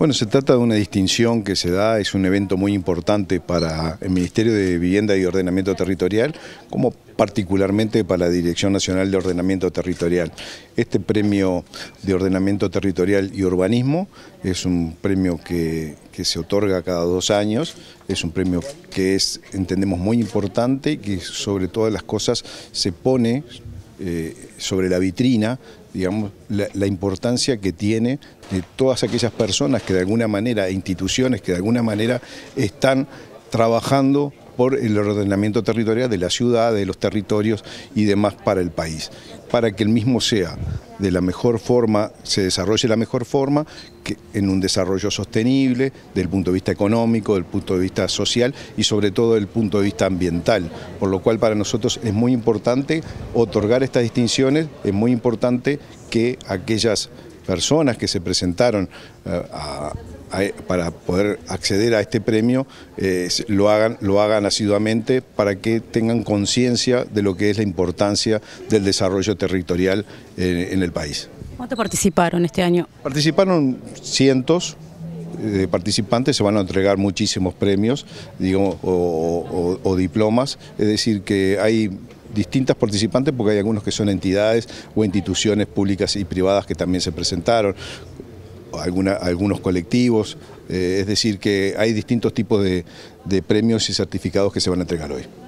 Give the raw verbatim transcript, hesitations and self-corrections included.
Bueno, se trata de una distinción que se da, es un evento muy importante para el Ministerio de Vivienda y Ordenamiento Territorial, como particularmente para la Dirección Nacional de Ordenamiento Territorial. Este premio de Ordenamiento Territorial y Urbanismo es un premio que, que se otorga cada dos años, es un premio que es, entendemos, muy importante y que sobre todas las cosas se pone eh, sobre la vitrina, digamos, la, la importancia que tiene de todas aquellas personas que de alguna manera, e instituciones que de alguna manera están trabajando por el ordenamiento territorial de la ciudad, de los territorios y demás para el país, para que el mismo sea de la mejor forma, se desarrolle de la mejor forma, que en un desarrollo sostenible, desde el punto de vista económico, del punto de vista social y sobre todo del punto de vista ambiental, por lo cual para nosotros es muy importante otorgar estas distinciones, es muy importante que aquellas personas que se presentaron uh, a para poder acceder a este premio, eh, lo hagan, lo hagan asiduamente para que tengan conciencia de lo que es la importancia del desarrollo territorial en, en el país. ¿Cuántos participaron este año? Participaron cientos de participantes, se van a entregar muchísimos premios, digamos, o, o, o diplomas, es decir que hay distintas participantes porque hay algunos que son entidades o instituciones públicas y privadas que también se presentaron, Alguna, algunos colectivos, eh, es decir que hay distintos tipos de, de premios y certificados que se van a entregar hoy.